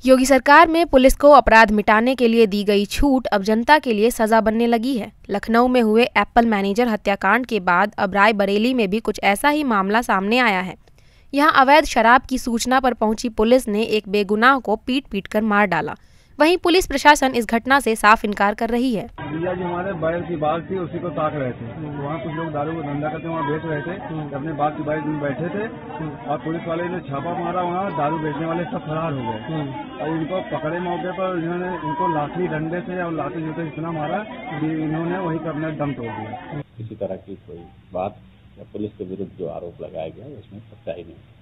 योगी सरकार में पुलिस को अपराध मिटाने के लिए दी गई छूट अब जनता के लिए सजा बनने लगी है। लखनऊ में हुए एप्पल मैनेजर हत्याकांड के बाद अब रायबरेली में भी कुछ ऐसा ही मामला सामने आया है। यहां अवैध शराब की सूचना पर पहुंची पुलिस ने एक बेगुनाह को पीट कर मार डाला। वहीं पुलिस प्रशासन इस घटना से साफ इनकार कर रही है। भैया जी हमारे बैल की बाग थी, उसी को ताक रहे थे। वहाँ कुछ लोग दारू का धंधा करते वहाँ बेच रहे थे। अपने बाग की बाइक में बैठे थे और पुलिस वाले ने छापा मारा, वहाँ दारू बेचने वाले सब फरार हो गए। और इनको पकड़े मौके पर इन्होंने इनको लाठी डंडे से और लाठी जूते इतना मारा कि इन्होंने वहीं पर अपना दम तोड़ दिया। किसी तरह की कोई बात या पुलिस के विरुद्ध जो आरोप लगाया गया उसमें सच्चाई नहीं।